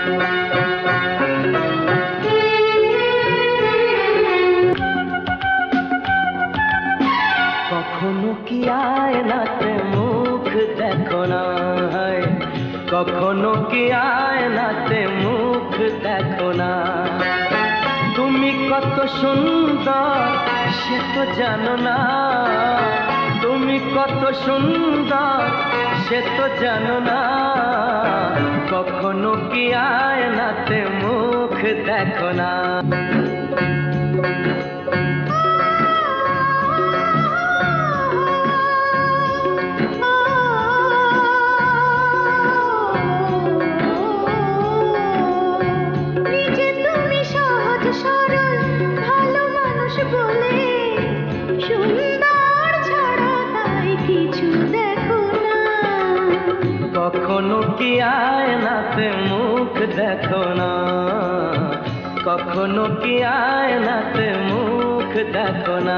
কখনো কি আয়নাতে মুখ দেখো না, কখনো কি আয়নাতে মুখ দেখো না। তুমি কত সুন্দর সে তো জানো না, তুমি কত সুন্দর সে তো জানো না। কখনো কি আয়নাতে মুখ দেখো না। কখনো কি আয়নাতে মুখ দেখো না, কখনো কি আয়নাতে মুখ দেখো না।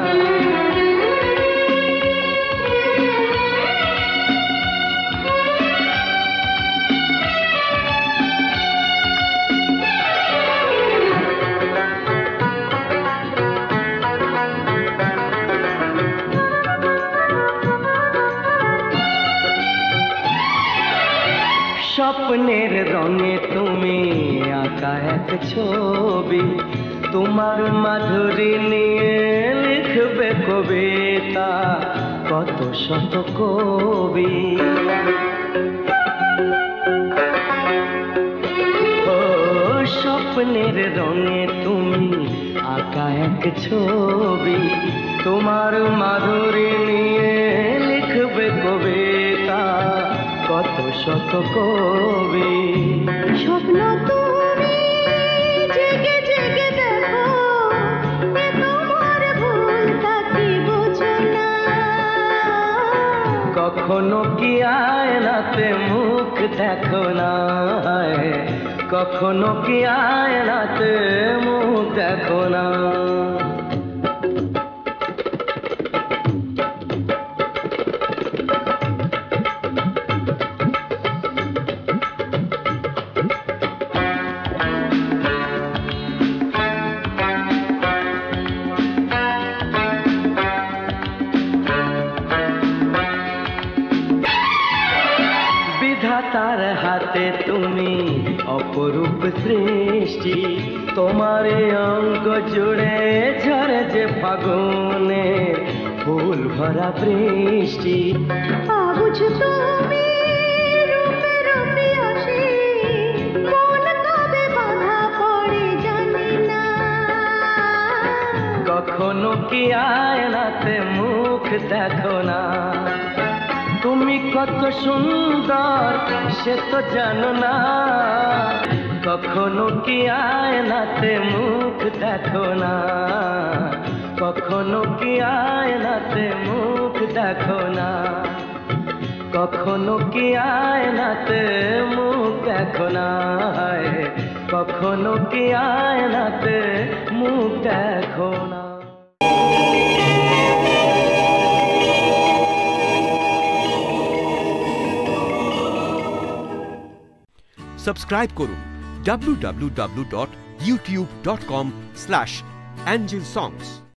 স্বপ্নের রঙে তুমি আঁকা এক ছবি, তোমার মাধুরী নিয়ে লিখবে কবিতা কত শত কবি। ও স্বপ্নের রঙে তুমি আঁকা এক ছবি, তোমার মাধুরী নিয়ে লিখবে কবিতা কত শত কবি। স্বপ্ন তুমি জেগে জেগে দেখো, এ তোমার ভুল তাকে বোঝো না। কখনো কি আয়নাতে মুখ দেখো না, কখনো কি আয়নাতে মুখ দেখো না। বিধাতার হাতে তুমি অপরূপ সৃষ্টি, তোমার অঙ্গ জুড়ে ঝরে যে ফাগুনে ফুল ভরা বৃষ্টি। বুঝো তুমি রূপের পিয়াসী, মন কবে বাধা পড়ে জানি না। কখনো কি আয়নাতে মুখ দেখো না, তুমি কত সুন্দর সে তো জানো না। কখনো কি আয়নাতে মুখ দেখো না, কখনো কি আয়নাতে মুখ দেখো না। কখনো কি আয়নাতে মুখ দেখো না, কখনো কি আয়নাতে মুখ দেখো না। সাবস্ক্রাইব করুন www.youtube.com/angelsongs